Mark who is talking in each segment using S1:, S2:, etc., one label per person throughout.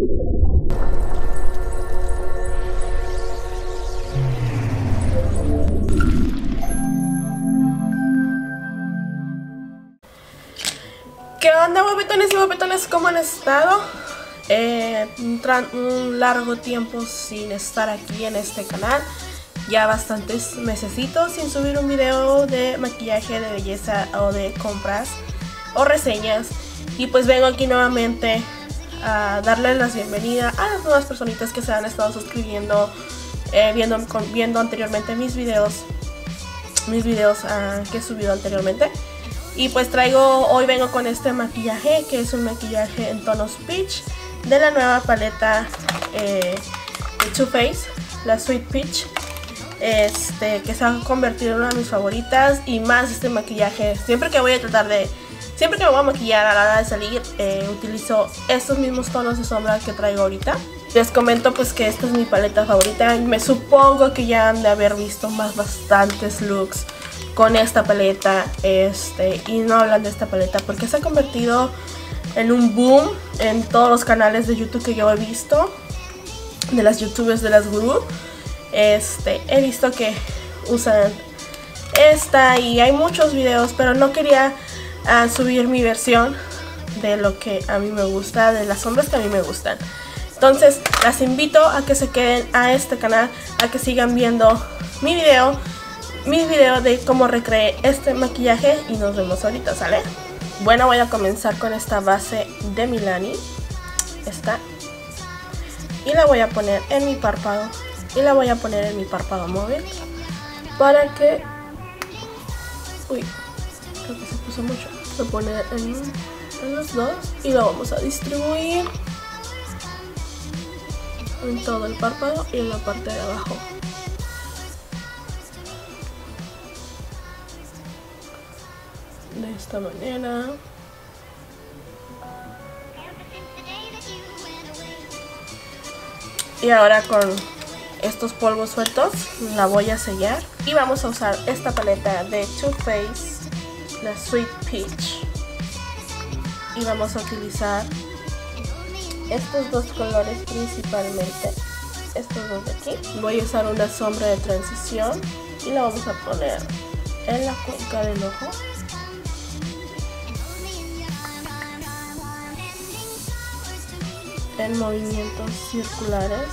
S1: ¿Qué onda, guapetones y guapetones? ¿Cómo han estado? Un largo tiempo sin estar aquí en este canal. Ya bastantes mesecitos sin subir un video de maquillaje, de belleza o de compras o reseñas. Y pues vengo aquí nuevamente a darles la bienvenida a las nuevas personitas que se han estado suscribiendo, viendo anteriormente mis videos que he subido anteriormente. Y pues hoy vengo con este maquillaje, que es un maquillaje en tonos peach de la nueva paleta de Too Faced, la Sweet Peach, que se ha convertido en una de mis favoritas. Y más este maquillaje, siempre que me voy a maquillar a la hora de salir, utilizo estos mismos tonos de sombra que traigo ahorita. Les comento pues que esta es mi paleta favorita. Me supongo que ya han de haber visto bastantes looks con esta paleta, y no hablan de esta paleta porque se ha convertido en un boom en todos los canales de YouTube que yo he visto, de las youtubers, de las gurú. He visto que usan esta y hay muchos videos, pero no quería subir mi versión de lo que a mí me gusta, de las sombras que a mí me gustan. Entonces las invito a que se queden a este canal, a que sigan viendo mi video de cómo recreé este maquillaje, y nos vemos ahorita, ¿sale? Bueno, voy a comenzar con esta base de Milani, y la voy a poner en mi párpado, y la voy a poner en mi párpado móvil para que... Uy, creo que se puso mucho. Voy a poner en los dos y lo vamos a distribuir en todo el párpado y en la parte de abajo. De esta manera. Y ahora con estos polvos sueltos la voy a sellar. Y vamos a usar esta paleta de Too Faced, la Sweet Peach. Y vamos a utilizar estos dos colores principalmente. Estos dos de aquí. Voy a usar una sombra de transición y la vamos a poner en la cuenca del ojo. En movimientos circulares.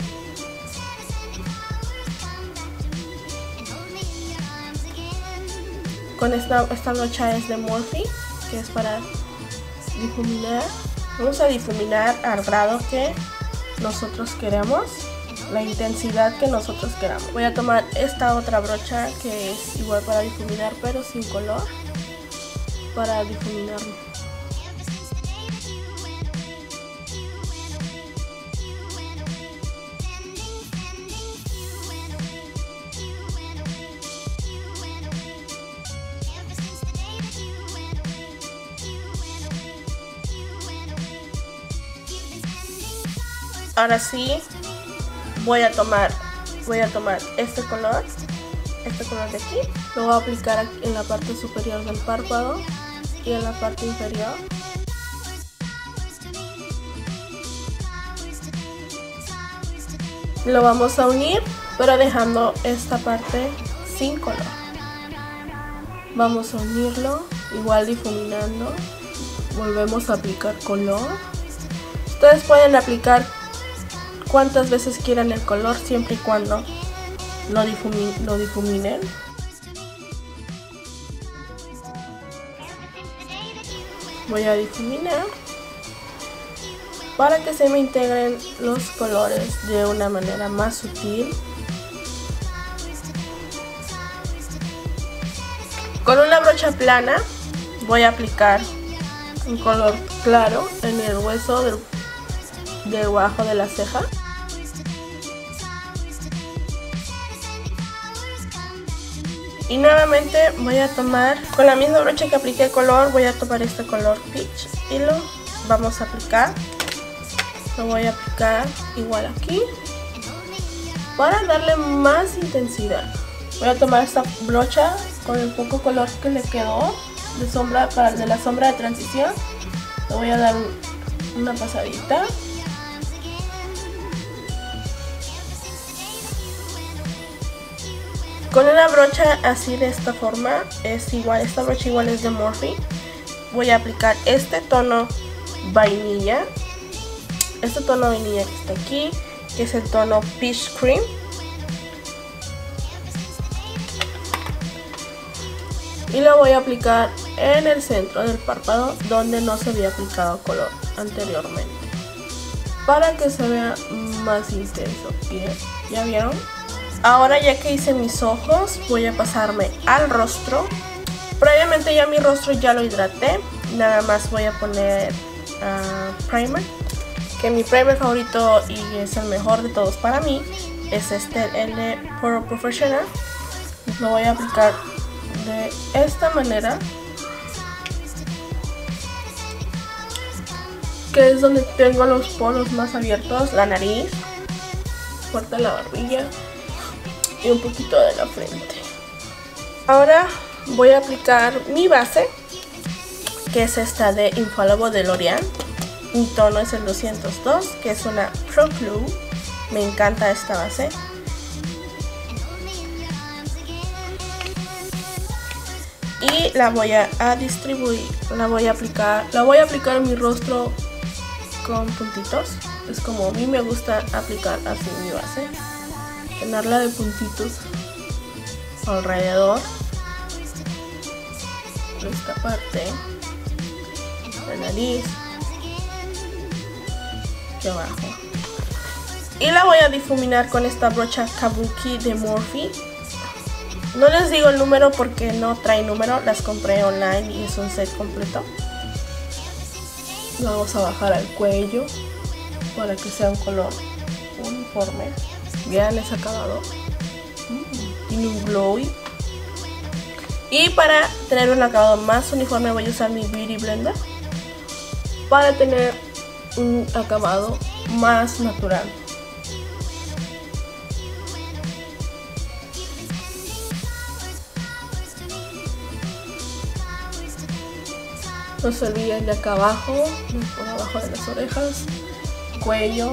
S1: Con esta brocha es de Morphe, que es para difuminar. Vamos a difuminar al grado que nosotros queremos, la intensidad que nosotros queramos. Voy a tomar esta otra brocha que es igual para difuminar, pero sin color, para difuminarlo. Ahora sí, voy a tomar este color de aquí. Lo voy a aplicar en la parte superior del párpado y en la parte inferior. Lo vamos a unir, pero dejando esta parte sin color. Vamos a unirlo, igual difuminando. Volvemos a aplicar color. Ustedes pueden aplicar cuantas veces quieran el color, siempre y cuando lo difuminen. Voy a difuminar para que se me integren los colores de una manera más sutil. Con una brocha plana voy a aplicar un color claro en el hueso debajo de la ceja. Y nuevamente voy a tomar, con la misma brocha que apliqué el color, voy a tomar este color peach y lo vamos a aplicar. Lo voy a aplicar igual aquí para darle más intensidad. Voy a tomar esta brocha con el poco color que le quedó de sombra, de la sombra de transición. Le voy a dar una pasadita Con una brocha así de esta forma, es igual, esta brocha igual es de Morphe. Voy a aplicar este tono vainilla. Este tono vainilla que está aquí, que es el tono Peach Cream. Y lo voy a aplicar en el centro del párpado donde no se había aplicado color anteriormente, para que se vea más intenso. Bien, ¿ya vieron? Ahora, ya que hice mis ojos, voy a pasarme al rostro. Previamente ya mi rostro ya lo hidraté. Nada más voy a poner primer, que mi primer favorito y es el mejor de todos para mí es este, el de Poro Professional. Lo voy a aplicar de esta manera, que es donde tengo los poros más abiertos, la nariz, parte de la barbilla y un poquito de la frente. Ahora voy a aplicar mi base, que es esta de Infallible de L'Oreal. Mi tono es el 202, que es una Pro Glue. Me encanta esta base. Y la voy a distribuir, la voy a aplicar en mi rostro con puntitos. Es como a mí me gusta aplicar así mi base, llenarla de puntitos alrededor de esta parte, la nariz, aquí abajo. Y la voy a difuminar con esta brocha Kabuki de Morphe. No les digo el número porque no trae número, las compré online y es un set completo. Vamos a bajar al cuello para que sea un color uniforme. Vean ese acabado. Tiene un glowy. Y para tener un acabado más uniforme voy a usar mi Beauty Blender para tener un acabado más natural. No se olviden de acá abajo, por abajo de las orejas, cuello.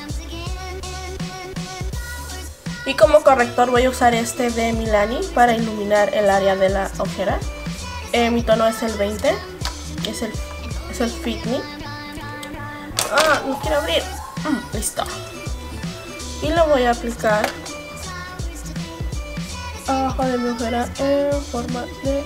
S1: Y como corrector voy a usar este de Milani para iluminar el área de la ojera. Mi tono es el 20, es el Fit Me. Ah, no quiero abrir. Listo. Y lo voy a aplicar abajo de mi ojera en forma de...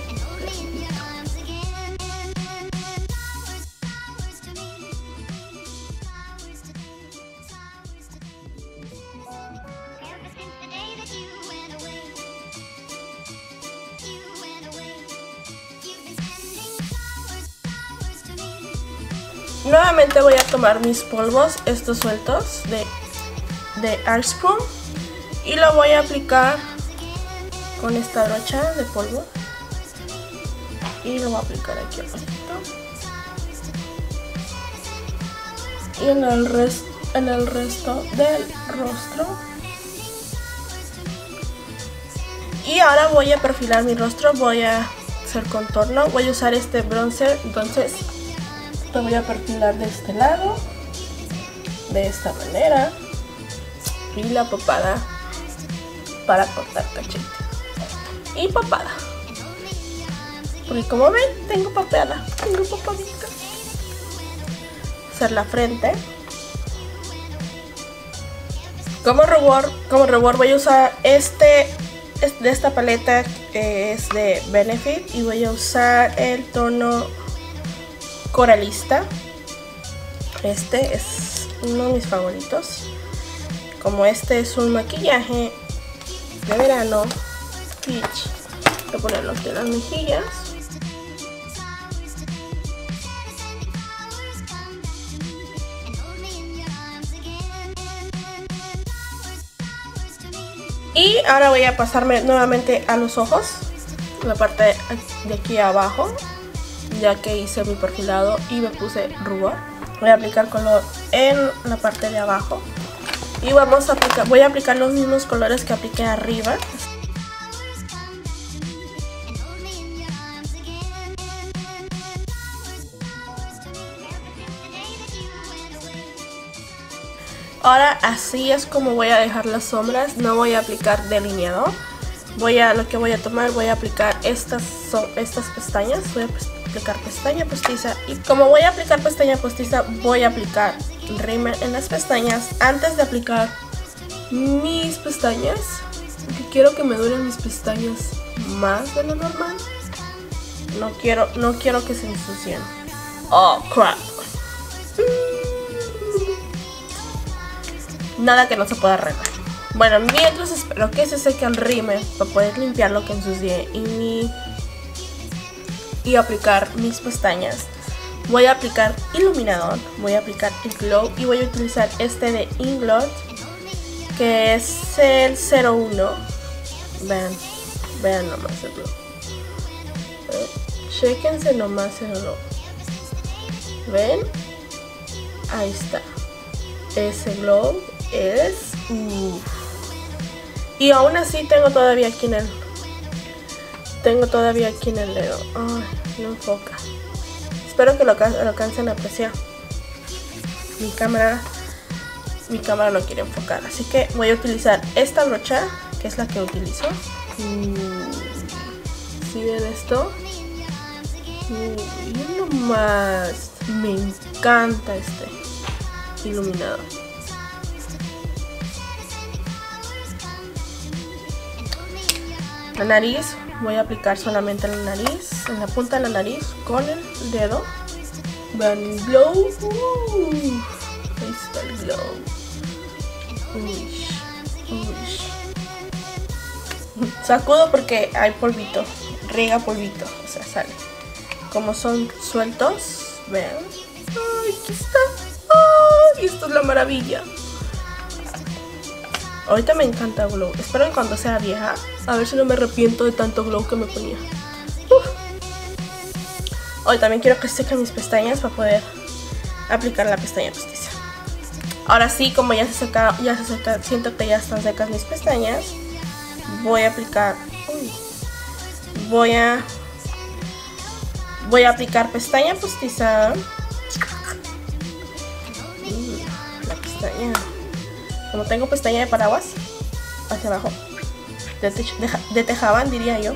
S1: Nuevamente voy a tomar mis polvos, estos sueltos de Airspun, y lo voy a aplicar con esta brocha de polvo. Y lo voy a aplicar aquí abajo. Y en el resto del rostro. Y ahora voy a perfilar mi rostro, voy a hacer contorno. Voy a usar este bronzer, entonces lo voy a perfilar de este lado, de esta manera, y la papada para cortar cachete y papada, porque como ven tengo papada, tengo papadita. Hacer la frente. Como rubor voy a usar de esta paleta que es de Benefit, y voy a usar el tono Coralista. Este es uno de mis favoritos. Como este es un maquillaje de verano peach, voy a ponerlo en las mejillas. Y ahora voy a pasarme nuevamente a los ojos, la parte de aquí abajo, ya que hice mi perfilado y me puse rubor. Voy a aplicar color en la parte de abajo y voy a aplicar los mismos colores que apliqué arriba. Ahora así es como voy a dejar las sombras, no voy a aplicar delineador. lo que voy a tomar, voy a aplicar estas pestañas. Voy a aplicar pestaña postiza. Y como voy a aplicar pestaña postiza, voy a aplicar rímel en las pestañas antes de aplicar mis pestañas. Porque quiero que me duren mis pestañas más de lo normal. No quiero que se ensucien. Oh, crap. Nada que no se pueda arreglar. Bueno, mientras espero que se seque el rímel para poder limpiar lo que ensucié y aplicar mis pestañas, voy a aplicar iluminador, voy a aplicar el glow y voy a utilizar este de Inglot, que es el 01. Vean nomás el glow. Chéquense nomás el glow. ¿Ven? Ahí está. Ese glow es... Y aún así tengo todavía aquí en el dedo. Ay, no enfoca. Espero que lo alcancen a apreciar. Mi cámara no quiere enfocar, así que voy a utilizar esta brocha, que es la que utilizo. ¿Sí ven esto? Y nomás, me encanta este iluminador. La nariz, voy a aplicar solamente la nariz, en la punta de la nariz con el dedo. Vean el glow. Ahí está el glow. Sacudo porque hay polvito, riega polvito, o sea, sale. Como son sueltos, vean. Ay, aquí está. Ay, esto es la maravilla. Ahorita me encanta glow. Espero que cuando sea vieja, a ver si no me arrepiento de tanto glow que me ponía. Hoy también quiero que sequen mis pestañas para poder aplicar la pestaña postiza. Ahora sí, como ya se seca, siento que ya están secas mis pestañas, voy a aplicar... Voy a aplicar pestaña postiza. La pestaña... Como tengo pestaña de paraguas, hacia abajo, de tejabán diría yo.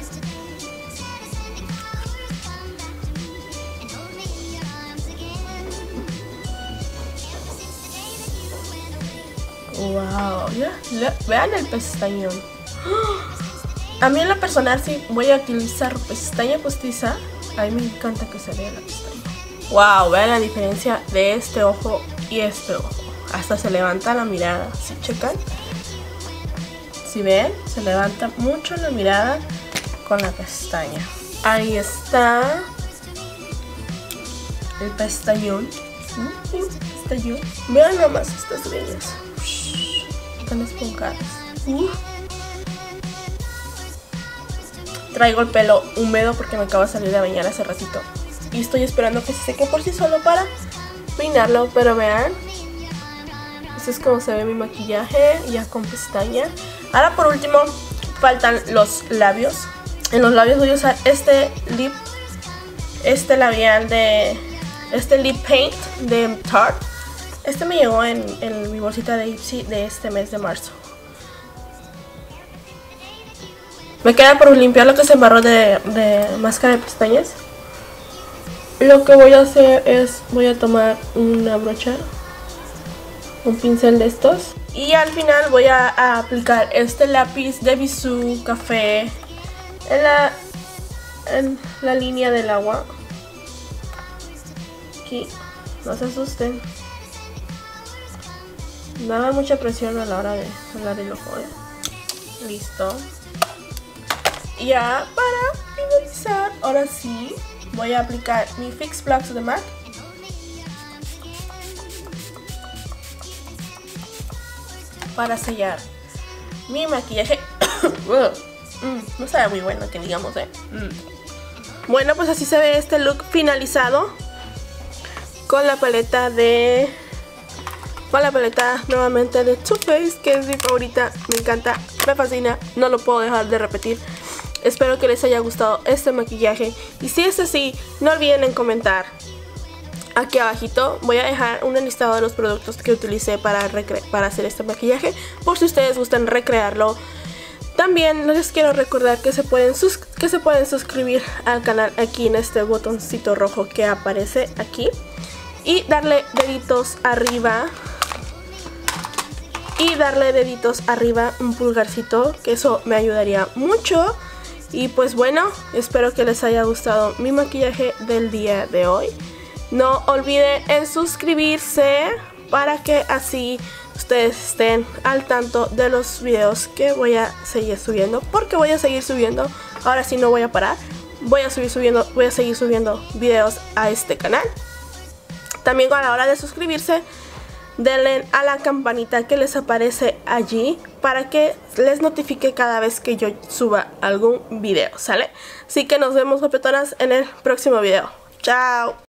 S1: Wow, vean el pestañón. A mí en lo personal, si voy a utilizar pestaña postiza, a mí me encanta que se vea la pestaña. Wow, vean la diferencia de este ojo y este ojo. Hasta se levanta la mirada, ¿sí checan? Si ven, se levanta mucho la mirada con la pestaña. Ahí está el pestañón. Pestañón. Vean nomás estas líneas. Están esponjadas. Traigo el pelo húmedo porque me acabo de salir de bañar hace ratito. Y estoy esperando que se seque por sí solo para peinarlo, pero vean. Así es como se ve mi maquillaje ya con pestaña. Ahora por último faltan los labios. En los labios voy a usar este lip paint de Tarte. Este me llegó en mi bolsita de Ipsy de este mes de marzo. Me queda por limpiar lo que se embarró de máscara de pestañas. Lo que voy a hacer es, voy a tomar una brocha, un pincel de estos, y al final voy a aplicar este lápiz de Bisú café en la línea del agua. Aquí, no se asusten. No hagan mucha presión a la hora de jalar el ojo, Listo. Y ya para finalizar, ahora sí, voy a aplicar mi Fix Plus de MAC. Para sellar mi maquillaje. No sabe muy bueno que digamos, Bueno, pues así se ve este look finalizado con la paleta nuevamente de Too Faced, que es mi favorita. Me encanta, me fascina, no lo puedo dejar de repetir. Espero que les haya gustado este maquillaje, y si es así, no olviden en comentar. Aquí abajito voy a dejar un listado de los productos que utilicé para hacer este maquillaje, por si ustedes gustan recrearlo También les quiero recordar que se pueden suscribir al canal aquí en este botoncito rojo que aparece aquí. Y darle deditos arriba. Y darle deditos arriba, un pulgarcito, que eso me ayudaría mucho. Y pues bueno, espero que les haya gustado mi maquillaje del día de hoy. No olviden en suscribirse para que así ustedes estén al tanto de los videos que voy a seguir subiendo. Porque voy a seguir subiendo, ahora sí no voy a parar. Voy a seguir subiendo videos a este canal. También a la hora de suscribirse, denle a la campanita que les aparece allí para que les notifique cada vez que yo suba algún video, ¿sale? Así que nos vemos, guapetonas, en el próximo video. ¡Chao!